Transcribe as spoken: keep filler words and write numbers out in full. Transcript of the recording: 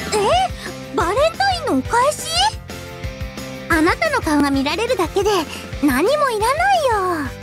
え、バレンタインのお返し？あなたの顔が見られるだけで何もいらないよ。